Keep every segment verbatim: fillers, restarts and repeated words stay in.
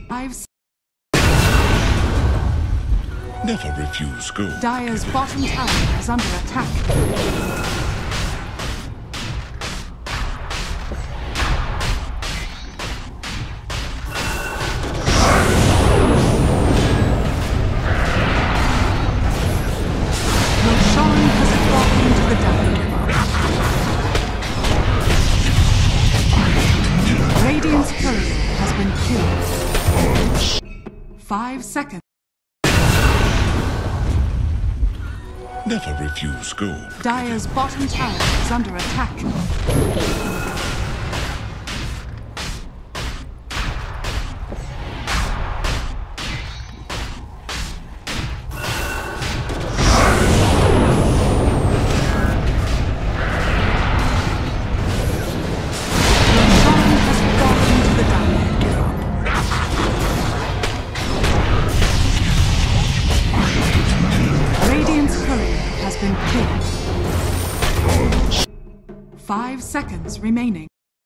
Five. Never refuse gold. Dire's bottom tower is under attack. Five seconds. Never refuse gold. Dire's bottom tower is under attack. Five seconds remaining.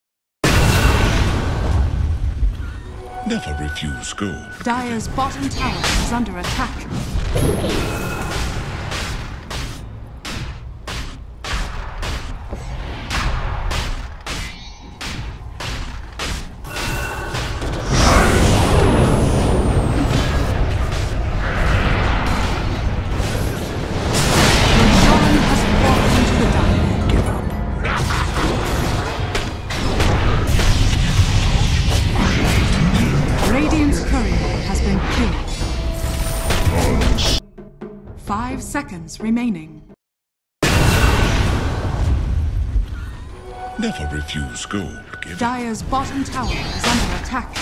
Never refuse gold. Dire's bottom tower is under attack. Five seconds remaining. Never refuse gold. Give Dire's bottom tower is under attack.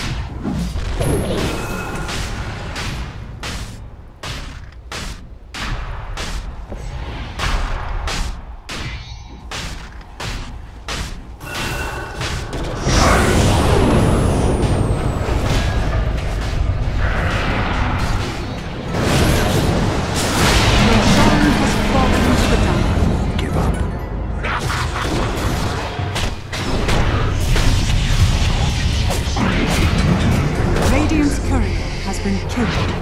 Radiant's courier has been killed.